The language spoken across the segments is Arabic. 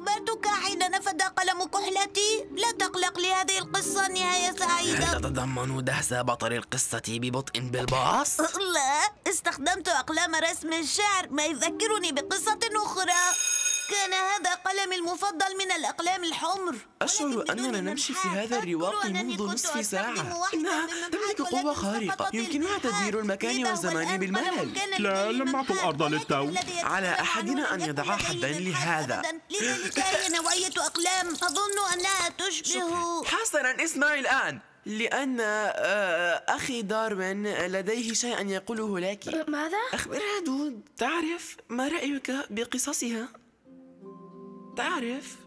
أخبرتك حين نفد قلم كحلتي؟ لا تقلق، لهذه القصة نهاية سعيدة. هل تتضمن دهس بطل القصة ببطء بالباص؟ لا، استخدمت أقلام رسم الشعر، ما يذكرني بقصة أخرى. كان هذا قلمي المفضل من الأقلام الحمر. أشعر أننا نمشي في هذا الرواق منذ نصف ساعة. إنها تملك قوة خارقة يمكنها تدبير المكان والزمان بالملل. لا، لمعت الأرض للتو. على أحدنا أن يضع حدا لهذا. لذلك هي نوعية أقلام أظن أنها تشبه. حسنا، اسمعي الآن. لأن أخي داروين لديه شيئا يقوله لك. ماذا؟ أخبرها دود. تعرف ما رأيك بقصصها؟ تعرف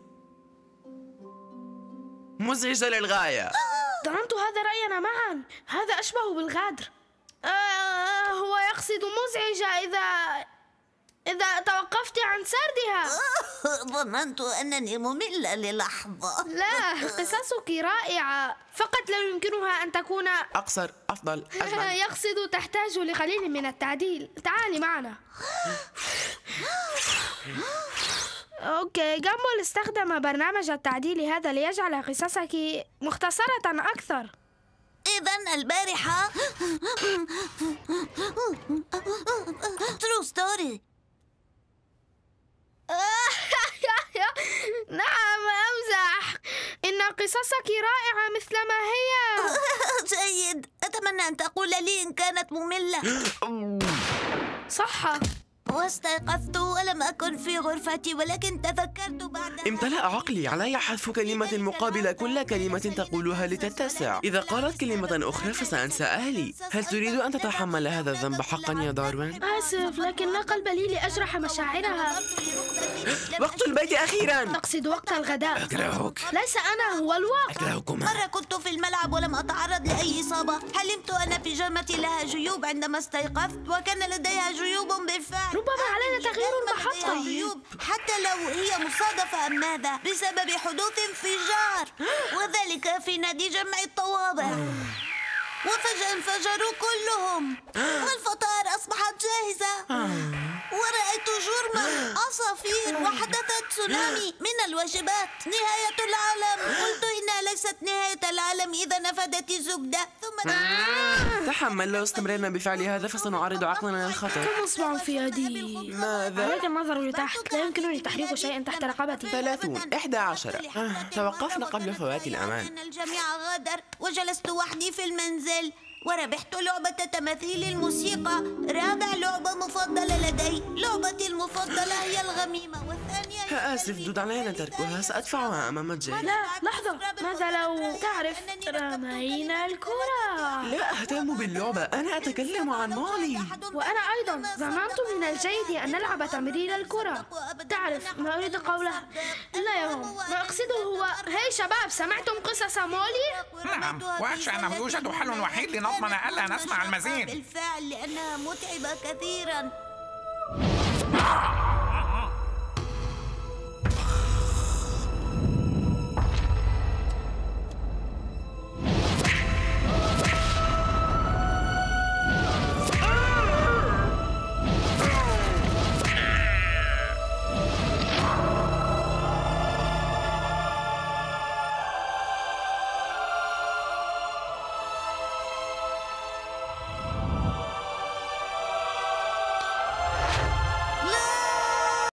مزعجة للغاية. ظننت هذا رأينا معا. هذا أشبه بالغدر. هو يقصد مزعجة إذا توقفت عن سردها. ظننت أنني مملة للحظة. لا، قصصك رائعة، فقط لا يمكنها أن تكون أقصر، أفضل، أجمل. يقصد تحتاج لقليل من التعديل. تعالي معنا. أوكي، جامبل استخدم برنامج التعديل هذا ليجعل قصصك مختصرة أكثر. إذن البارحة True story. نعم، أمزح. إن قصصك رائعة مثل ما هي. جيد، أتمنى أن تقول لي إن كانت مملة. صح. واستيقظت ولم أكن في غرفتي، ولكن تذكرت بعدها. امتلأ عقلي. علي حذف كلمة مقابل كل كلمة تقولها لتتسع. إذا قالت كلمة أخرى فسأنسى أهلي. هل تريد أن تتحمل هذا الذنب حقا يا داروين؟ آسف، لكن لا قلب لي لأجرح مشاعرها. وقت البيت أخيرا. تقصد وقت الغداء. أكرهك. ليس أنا، هو الواقع. أكرهكما. مرة كنت في الملعب ولم أتعرض لأي إصابة. حلمت أن بيجامتي لها جيوب عندما استيقظت، وكان لديها جيوب بالفعل. ربما علينا تغيير المحطة. جيوب حتى لو هي مصادفة أم ماذا، بسبب حدوث انفجار، وذلك في نادي جمع الطوابع. وفجأة انفجروا كلهم، والفطائر أصبحت جاهزة، ورأيت جرما عصافير، وحدثت تسونامي من الوجبات. نهاية العالم. قلت إنها ليست نهاية العالم إذا نفدت الزبدة. ثم تحمل. لو استمرنا بفعل هذا فسنعرض عقلنا للخطر. كم إصبع في يدي؟ ماذا؟ عليك النظر لتحت. لا يمكنني تحريك شيئا تحت رقبتي. 30 11. توقفنا قبل فوات الأمان. إن الجميع غادر، وجلست وحدي في المنزل، وربحت لعبة تماثيل الموسيقى. رابع لعبة مفضلة لدي. لعبتي المفضلة هي الغميمة، والثانية آسف دود، علينا تركها. سأدفعها أمام جاي. لا، لحظة. ماذا لو تعرف رمينا الكرة؟ لا أهتم باللعبة، أنا أتكلم عن مولي. وأنا أيضا ظننت من الجيد أن نلعب تمرير الكرة. تعرف ما أريد قوله؟ لا يهم، ما أقصده هو هاي شباب، سمعتم قصص مولي؟ نعم، وأخشى أنه يوجد حل وحيد لنضمن ألا نسمع المزيد. بالفعل، لأنها متعبة كثيرا.